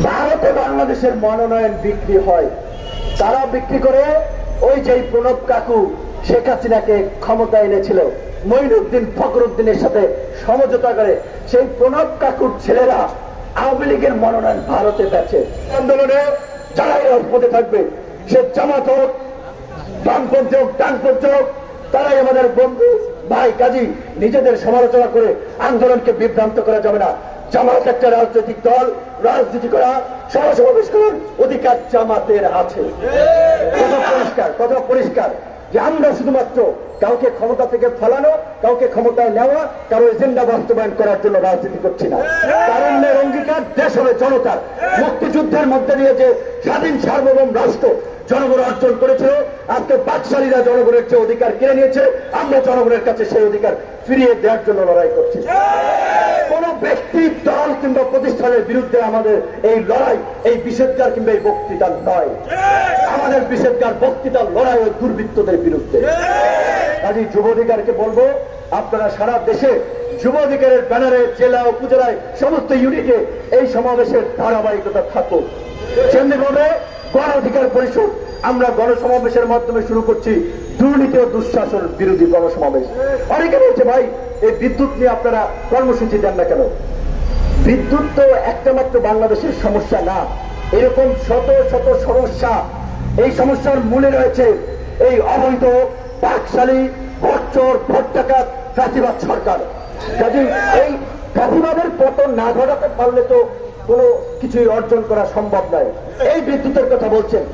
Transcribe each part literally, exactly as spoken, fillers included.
ভারতে বাংলাদেশের মনোনয়ন বিক্রি হয়, তারা বিক্রি করে ওই যে প্রণব কাকু শেখ হাসিনাকে ক্ষমতা এনেছিল মঈনুদ্দিন ফখরুদ্দিনের সাথে সমঝোতা করে, সেই প্রণব কাকুর ছেলেরা আওয়ামী লীগের মনোনয়ন ভারতে বেচে। আন্দোলনে যারাই রাজপথে থাকবে, সে জামাত হোক, বামপন্থী হোক, ডানপন্থী হোক, তারাই আমাদের বন্ধু ভাই। কাজী নিজেদের সমালোচনা করে আন্দোলনকে বিভ্রান্ত করা যাবে না। জামাত একটা রাজনৈতিক দল, রাজনীতি করা, সমাবেশ করার অধিকার জামাতের আছে। কথা পরিষ্কার, কথা পরিষ্কার যে আমরা শুধুমাত্র কাউকে ক্ষমতা থেকে ফেলানো, কাউকে ক্ষমতায় নেওয়া, কারো এজেন্ডা বাস্তবায়ন করার জন্য রাজনীতি করছি না। তারুণ্যের অঙ্গীকার দেশ হবে জনতার। মুক্তিযুদ্ধের মধ্যে দিয়ে যে স্বাধীন সার্বভৌম রাষ্ট্র জনগণ অর্জন করেছিল, আজকে বাকশালীরা জনগণের যে অধিকার কেড়ে নিয়েছে, আমরা জনগণের কাছে সেই অধিকার ফিরিয়ে দেওয়ার জন্য লড়াই করছি। কোন ব্যক্তি, দল কিংবা প্রতিষ্ঠানের বিরুদ্ধে আমাদের এই লড়াই, এই বিষেধগার কিংবা এই বক্তৃতা নয়। আমাদের বিষেধগার বক্তৃতার লড়াই ওই দুর্বৃত্তদের বিরুদ্ধে। কাজী যুব অধিকারকে বলবো, আপনারা সারা দেশে যুব অধিকারের ব্যানারে জেলা উপজেলায় সমস্ত ইউনিটে এই সমাবেশের ধারাবাহিকতা থাকুক। কেন্দ্রীয়ভাবে গণ অধিকার পরিষদ আমরা গণসমাবেশের মাধ্যমে শুরু করছি দুর্নীতি ও দুঃশাসন বিরোধী গণসমাবেশ। অনেকে বলছে ভাই এই বিদ্যুৎ নিয়ে আপনারা কর্মসূচি দেন না কেন? বিদ্যুৎ তো একটা মাত্র বাংলাদেশের সমস্যা না, এরকম শত শত সমস্যা। এই সমস্যার মূলে রয়েছে এই অবৈধ বাকশালী ভোটচোর ভোট ডাকাত ফ্যাসিবাদ সরকার। কাজে এই ফ্যাসিবাদের পতন না ঘটাতে পারলে তো কোনো কিছুই অর্জন করা সম্ভব নয়। এই বিদ্যুতের কথা বলছেন,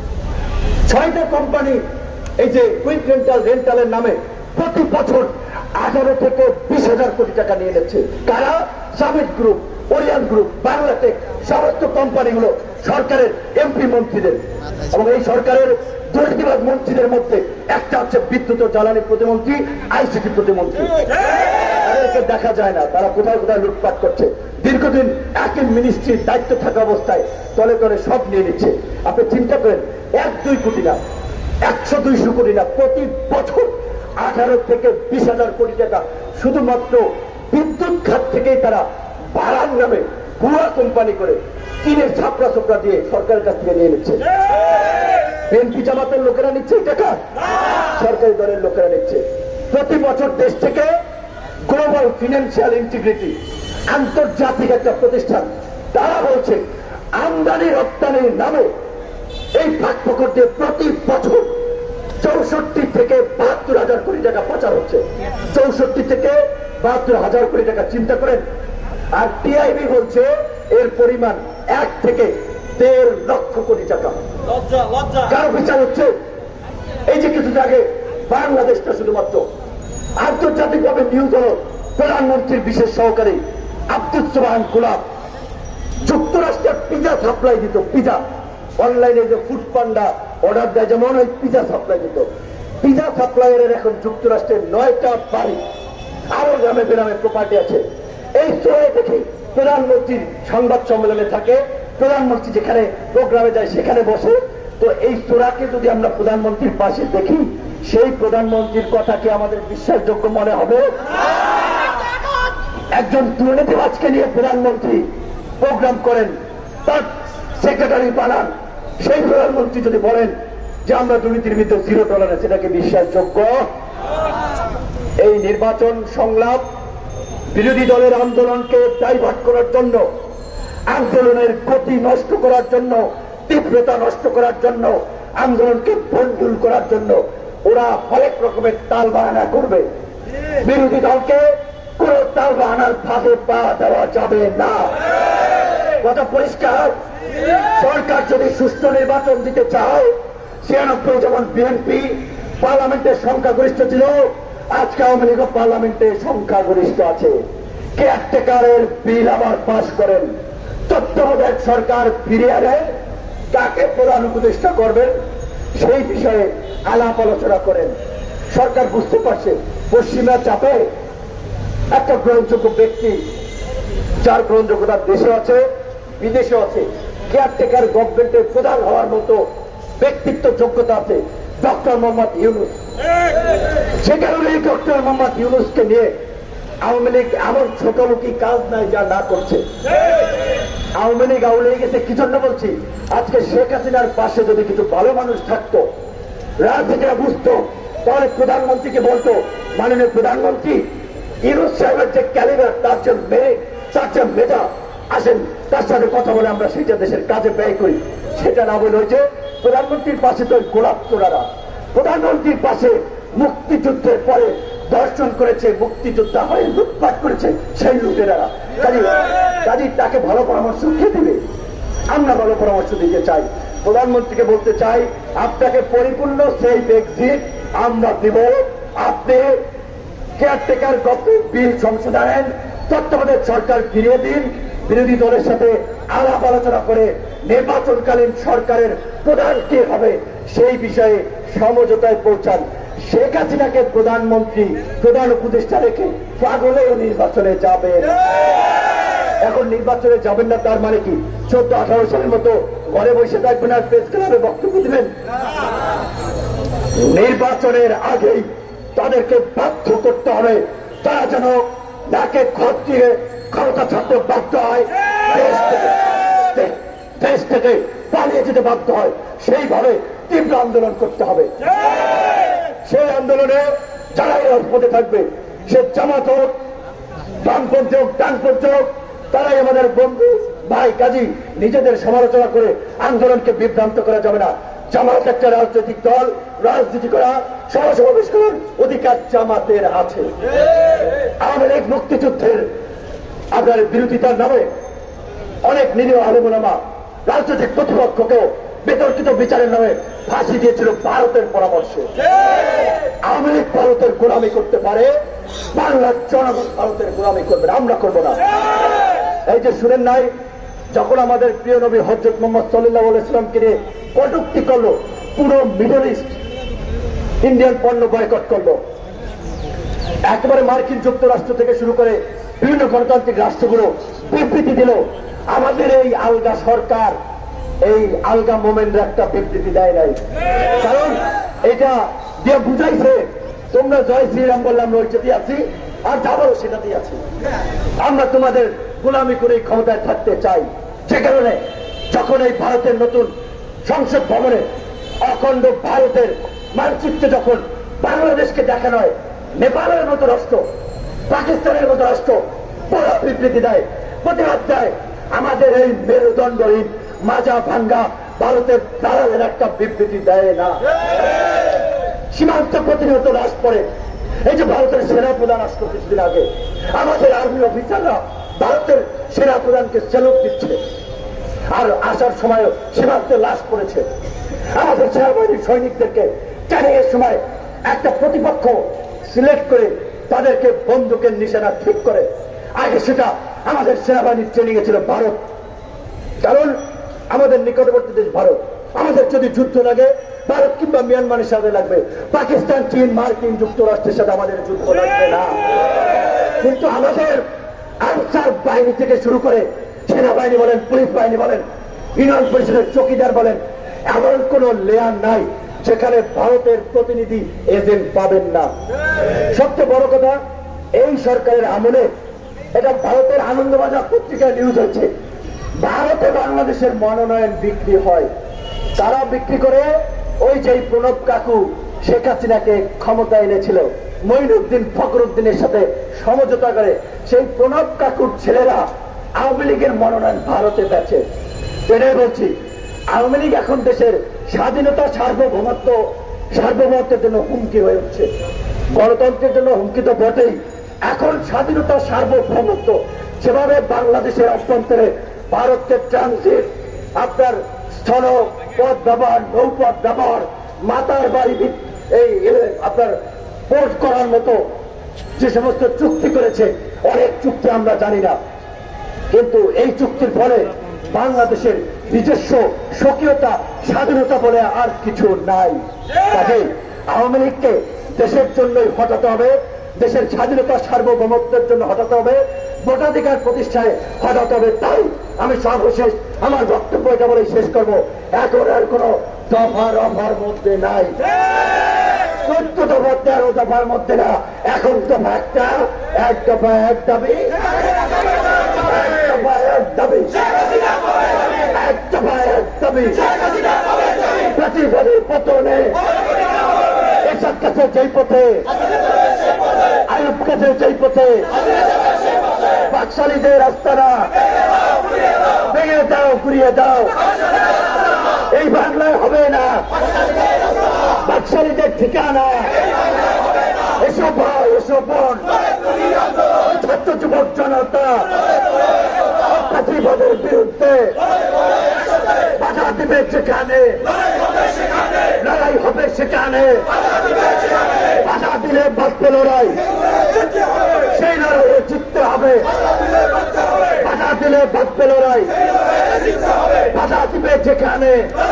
ছয়টা কোম্পানি এই যে কুইক রেন্টাল রেন্টালের নামে প্রতি বছর আঠারো থেকে বিশ হাজার কোটি টাকা নিয়ে নিচ্ছে। কারা? Summit group, Orion group, Banglatech, সমস্ত কোম্পানিগুলো সরকারের এমপি মন্ত্রীদের। এবং এই সরকারের দুর্নীতিবাদ মন্ত্রীদের মধ্যে একটা হচ্ছে বিদ্যুৎ ও জ্বালানি প্রতিমন্ত্রী, আইসিটি প্রতিমন্ত্রী। তাদেরকে দেখা যায় না, তারা কোথায় কোথায় লুটপাট করছে। দীর্ঘদিন একই মিনিস্ট্রির দায়িত্ব থাকা অবস্থায় তলে তলে সব নিয়ে নিচ্ছে। আপনি চিন্তা করেন, এক দুই কোটি না, একশো দুইশো কোটি না, প্রতি বছর আঠারো থেকে বিশ হাজার কোটি টাকা শুধুমাত্র বিদ্যুৎ খাত থেকেই তারা ভাড়ার নামে ভুয়া কোম্পানি করে কিনে ছাপড়া ছাপড়া দিয়ে সরকারের কাছ থেকে নিয়ে নিচ্ছে। বিএনপি জামাতের লোকেরা নিচ্ছে এই টাকা, সরকারি দলের লোকেরা নিচ্ছে। প্রতি বছর দেশ থেকে গ্লোবাল ফিনান্সিয়াল ইন্টিগ্রিটি, আন্তর্জাতিক একটা প্রতিষ্ঠান, তারা বলছে আমদানি রপ্তানির নামে এই ফাঁক ফোকর দিয়ে প্রতি বছর চৌষট্টি থেকে বাহাত্তর হাজার কোটি টাকা পাচার হচ্ছে। চৌষট্টি থেকে বাহাত্তর হাজার কোটি টাকা, চিন্তা করেন। আর টিআইবি বলছে এর পরিমাণ এক থেকে দেড় লক্ষ কোটি টাকা। কার বিচার হচ্ছে? এই যে কিছু আগে বাংলাদেশটা শুধুমাত্র আন্তর্জাতিকভাবে নিউজ হল, প্রধানমন্ত্রীর বিশেষ সহকারী আব্দুল সোবহান গোলাপ যুক্তরাষ্ট্রের পিজা সাপ্লাই দিত। পিজা অনলাইনে যে ফুড পান্ডা অর্ডার দেয়, যেমন ওই পিজা সাপ্লাই দিত। পিজা সাপ্লাইয়ের এখন যুক্তরাষ্ট্রের নয়টা বাড়ি, আরো গ্রামে গ্রামে প্রপার্টি আছে। এই চোরে দেখে প্রধানমন্ত্রীর সংবাদ সম্মেলনে থাকে, প্রধানমন্ত্রী যেখানে প্রোগ্রামে যায় সেখানে বসে। তো এই চোরাকে যদি আমরা প্রধানমন্ত্রীর পাশে দেখি, সেই প্রধানমন্ত্রীর কথা কি আমাদের বিশ্বাসযোগ্য মনে হবে? একজন দুর্নীতিবাজকে নিয়ে প্রধানমন্ত্রী প্রোগ্রাম করেন, তার সেক্রেটারি বানান, সেই প্রধানমন্ত্রী যদি বলেন যে আমরা দুর্নীতির বিরুদ্ধে জিরো টলারেন্স, এটাকে বিশ্বাসযোগ্য? এই নির্বাচন সংলাপ বিরোধী দলের আন্দোলনকে ডাইভার্ট করার জন্য, আন্দোলনের গতি নষ্ট করার জন্য, তীব্রতা নষ্ট করার জন্য, আন্দোলনকে ভণ্ডুল করার জন্য ওরা অনেক রকমের তাল বাহানা করবে। বিরোধী দলকে কোন তাল বাহানার ফাঁদে পা দেওয়া যাবে না। কথা পরিষ্কার। সরকার যদি সুষ্ঠু নির্বাচন দিতে চায়, ছিয়ানব্বই যেমন বিএনপি পার্লামেন্টের সংখ্যাগরিষ্ঠ ছিল, আজকে আওয়ামী লীগ পার্লামেন্টে সংখ্যাগরিষ্ঠ আছে। কেয়ারটেকারের বিল আবার পাশ করেন, তত্ত্বাবধায়ক সরকার ফিরিয়ে আনেন, কাকে প্রধান উপদেষ্টা করবেন সেই বিষয়ে আলাপ আলোচনা করেন। সরকার বুঝতে পারছে পশ্চিমা চাপে একটা গ্রহণযোগ্য ব্যক্তি, যার গ্রহণযোগ্যতা দেশে আছে বিদেশে আছে, কেয়ারটেকার গভর্নমেন্টের প্রধান হওয়ার মতো ব্যক্তিত্ব যোগ্যতা আছে, ডক্টর মোহাম্মদ ইউনূস। সে কারণে ডক্টর মোহাম্মদ ইউনূসকে নিয়ে আওয়ামী লীগ এমন ছোটমুখী কাজ নাই যা না করছে। আওয়ামী লীগ আওয়ামী লীগ এসে কি জন্য বলছি, আজকে শেখ হাসিনার পাশে যদি কিছু ভালো মানুষ থাকতো, রাজনীতিরা বুঝতো, তাহলে প্রধানমন্ত্রীকে বলতো, মাননীয় প্রধানমন্ত্রী ইউনূস সাহেবের যে ক্যালিবার, তার যে মেয়ে, তার যে মেধা, আসেন তার সাথে কথা বলে আমরা সেটা দেশের কাজে ব্যয় করি। সেটা না বলে হয়েছে প্রধানমন্ত্রীর পাশে তো গোলাপ চোরারা, প্রধানমন্ত্রীর পাশে মুক্তিযুদ্ধের পরে দর্শন করেছে, মুক্তিযোদ্ধা হয়ে লুটপাট করেছে সেই লুটেরারা। কাজী তাকে ভালো পরামর্শ কে দিবে? আমরা ভালো পরামর্শ দিতে চাই, প্রধানমন্ত্রীকে বলতে চাই, আপনাকে পরিপূর্ণ সেই এক্সিট আমরা দিব। আপনি কেয়ারটেকার গভর্নমেন্ট বিল সংশোধনের তত্ত্বাবধায়ক সরকার ফিরিয়ে দিন, বিরোধী দলের সাথে আলাপ আলোচনা করে নির্বাচনকালীন সরকারের প্রধান কে হবে সেই বিষয়ে সমঝোতায় পৌঁছান। শেখ হাসিনাকে প্রধানমন্ত্রী প্রধান উপদেষ্টা রেখে পাগলেও নির্বাচনে যাবে। এখন নির্বাচনে যাবেন না তার মানে কি চোদ্দ আঠারো সালের মতো ঘরে বসে থাকবেন আর প্রেস ক্লাবে বক্তব্য দিবেন? নির্বাচনের আগেই তাদেরকে বাধ্য করতে হবে, তারা যেন নাকে খত দিয়ে ক্ষমতা ছাড়তে বাধ্য হয়, দেশ থেকে পালিয়ে যেতে বাধ্য হয়। সেইভাবে তীব্র আন্দোলন করতে হবে। সেই আন্দোলনে যারা রাজপথে থাকবে, সে জামাত হোক, বামপন্থী হোক, ডানপন্থী হোক, তারাই আমাদের বন্ধু ভাই। কাজী নিজেদের সমালোচনা করে আন্দোলনকে বিভ্রান্ত করা যাবে না। জামাত একটা রাজনৈতিক দল, রাজনীতি করা, সমাবেশ করার অধিকার জামাতের আছে। আওয়ামী লীগ মুক্তিযুদ্ধের আপনার বিরোধিতার নামে অনেক নিরীহ আলেম ওলামা রাজনৈতিক প্রতিপক্ষকেও বিতর্কিত বিচারের নামে ফাঁসি দিয়েছিল ভারতের পরামর্শে। আওয়ামী লীগ ভারতের গোলামি করতে পারে, বাংলার জনগণ ভারতের গোলামি করবে, আমরা করবো না। এই যে শুনেন নাই, যখন আমাদের প্রিয় নবী হযরত মুহাম্মদ সাল্লাল্লাহু আলাইহি ওয়াসাল্লামকে নিয়ে কটূক্তি করলো, পুরো মিডল ইস্ট ইন্ডিয়ান পণ্য বয়কট করলো। একেবারে মার্কিন যুক্তরাষ্ট্র থেকে শুরু করে বিভিন্ন গণতান্ত্রিক রাষ্ট্রগুলো বিবৃতি দিল। আমাদের এই আলগা সরকার, এই আলগা মোমেন্টরা একটা বিবৃতি দেয় নাই, কারণ এটা দিয়ে বুঝাইছে তোমরা জয় শ্রীরাম বললাম ওইটাতে আছি, আর যাবারও সেটাতেই আছি, আমরা তোমাদের গোলামি করে ক্ষমতায় থাকতে চাই। যে কারণে যখন এই ভারতের নতুন সংসদ ভবনে অখণ্ড ভারতের মানচিত্রে যখন বাংলাদেশকে দেখানো হয়, নেপালের মতো রাষ্ট্র, পাকিস্তানের মতো রাষ্ট্র বড় বিবৃতি দেয়, প্রতিবাদ দেয়, আমাদের এই মেরুদণ্ডহীন মাজা ভাঙ্গা ভারতের দালালের একটা বিবৃতি দেয় না। সীমান্ত প্রতিনিয়ত লাশ পড়ে। এই যে ভারতের সেনা প্রধান আসলো কিছুদিন আগে, আমাদের আর্মি অফিসাররা ভারতের সেনা প্রধানকে স্যালুট দিচ্ছে, আর আসার সময় সীমান্তে লাশ পড়েছে। আমাদের সেনাবাহিনীর সৈনিকদেরকে ট্রেনিং এর সময় একটা প্রতিপক্ষ সিলেক্ট করে তাদেরকে বন্দুকের নিশানা ঠিক করে, আগে সেটা আমাদের সেনাবাহিনীর ট্রেনিং এ ছিল ভারত, কারণ আমাদের নিকটবর্তী দেশ ভারত। আমাদের যদি যুদ্ধ লাগে ভারত কিংবা মিয়ানমারের সাথে লাগবে, পাকিস্তান, চীন, মার্কিন যুক্তরাষ্ট্রের সাথে আমাদের যুদ্ধ লাগবে না। কিন্তু আমাদের আনসার বাহিনী থেকে শুরু করে সেনাবাহিনী বলেন, পুলিশ বাহিনী বলেন, ইউনিয়ন পরিষদের চৌকিদার বলেন, এমন কোন লেয়ার নাই যেখানে ভারতের প্রতিনিধি এজেন্ট পাবেন না। সবচেয়ে বড় কথা, এই সরকারের আমলে, এটা ভারতের আনন্দবাজার পত্রিকায় নিউজ হচ্ছে, ভারতে বাংলাদেশের মনোনয়ন বিক্রি হয়। তারা বিক্রি করে ওই যে প্রণব কাকু শেখ হাসিনাকে ক্ষমতা এনেছিল, মঈনুদ্দিন ফখরুদ্দিনের সাথে সমঝোতা করে সেই প্রণব কাকুর ছেলেরা আওয়ামী লীগের মনোনয়ন ভারতে বেচে। এটাই বলছি, আওয়ামী লীগ এখন দেশের স্বাধীনতা, সার্বভৌমত্ব সার্বভৌমত্বের জন্য হুমকি হয়ে উঠছে। গণতন্ত্রের জন্য হুমকি তো বটেই, এখন স্বাধীনতা, সার্বভৌমত্ব যেভাবে বাংলাদেশের অভ্যন্তরে ভারতকে ট্রানজিট, আপনার স্থল পথ ব্যবহার, নৌপথ ব্যবহার, মাতার বাড়ি এই আপনার পোর্ট করার মতো যে সমস্ত চুক্তি করেছে, অনেক চুক্তি আমরা জানি না, কিন্তু এই চুক্তির ফলে বাংলাদেশের নিজস্ব স্বকীয়তা, স্বাধীনতা বলে আর কিছু নাই। কাজেই আওয়ামী লীগকে দেশের জন্যই হটাতে হবে, দেশের স্বাধীনতা, সার্বভৌমত্বের জন্য হটাতে হবে, ভোটাধিকার প্রতিষ্ঠায় হটাতে হবে। তাই আমি সর্বশেষ আমার বক্তব্য এটা বলে শেষ করবো, এখন আর কোন দফা রফার মধ্যে নাই। চোদ্দ দফা তেরো দফার মধ্যে না, এখন দফা একটা, এক দফা এক দাবি, এক দফা এক দাবি, এক দফা এক দাবি, প্রতিবাদের পতনে এসব কাছে যেই পথে, আয়ুব কাছে যেই পথে, বাকশালীদের রাস্তারা ভেঙে দাও, ঘুরিয়ে দাও। এই বাংলায় হবে না বাকশালীদের ঠিকানা। এসব ভাই, এসব বোন, ছাত্র যুবক জনতা প্রতিবাদের বিরুদ্ধে বাধা দিবে যেখানে, লড়াই হবে সেখানে। বাধা দিলে বাঁচবে লড়াই, সেই লড়াইয়ে জিততে হবে। বাধা দিলে বাঁচবে লড়াই, বাধা দিবে যেখানে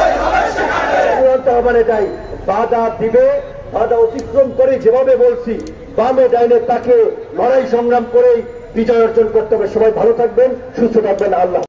হবে এটাই। বাধা দিবে, বাধা অতিক্রম করে যেভাবে বলছি বামে ডাইনে তাকে লড়াই সংগ্রাম করেই বিজয় অর্জন করতে হবে। সবাই ভালো থাকবেন, সুস্থ থাকবেন। আল্লাহ।